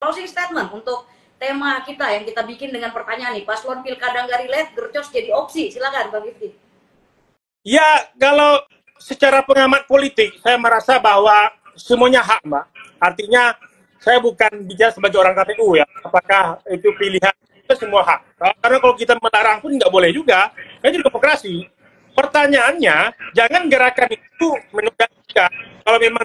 closing statement untuk tema kita yang kita bikin dengan pertanyaan nih, paslon pilkada nggak relate, gercos jadi opsi. Silakan Bang Rifki. Ya, kalau secara pengamat politik, saya merasa bahwa semuanya hak, Mbak. Artinya, saya bukan bicara sebagai orang KPU ya. Apakah itu pilihan, itu semua hak. Karena kalau kita melarang pun nggak boleh juga. Itu demokrasi. Pertanyaannya, jangan gerakan itu menunda kita. Kalau memang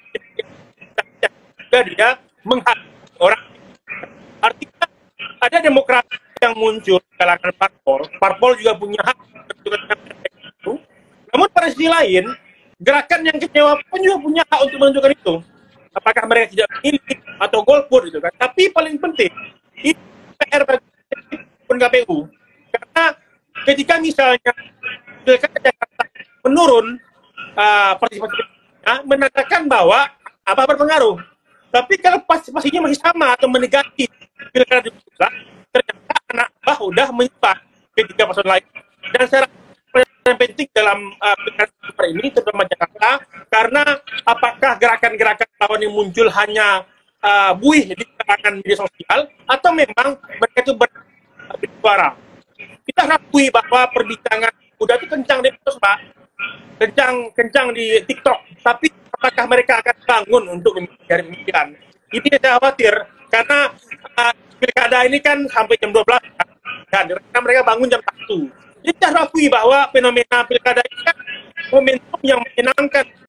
dia menghakimi orang. Artinya, ada demokrasi yang muncul di kalangan parpol. Parpol juga punya hak itu. Namun pada sisi lain, gerakan yang kecewa pun juga punya hak untuk menentukan itu. Apakah mereka tidak memilih atau golput gitu kan. Tapi paling penting, itu PR bagi KPU. Karena ketika misalnya pilkada Jakarta menurun partisipasinya, menandakan bahwa apa berpengaruh. Tapi kalau partisipasinya masih sama atau menegatif pilkada di pusat, ternyata anak bah udah menyimpang ketiga paslon lain. Dan saya yang penting dalam pilkada ini terutama Jakarta, karena apakah gerakan-gerakan lawan yang muncul hanya buih di kalangan media sosial atau memang mereka itu bersuara. Kita akui bahwa perbincangan udah itu kencang di medsos, Pak, kencang di TikTok, tapi apakah mereka akan bangun untuk mencari pemikiran? Ini saya khawatir karena pilkada ini kan sampai jam 12 kan, karena mereka bangun jam 1. Jadi kita akui bahwa fenomena pilkada ini kan momentum yang menyenangkan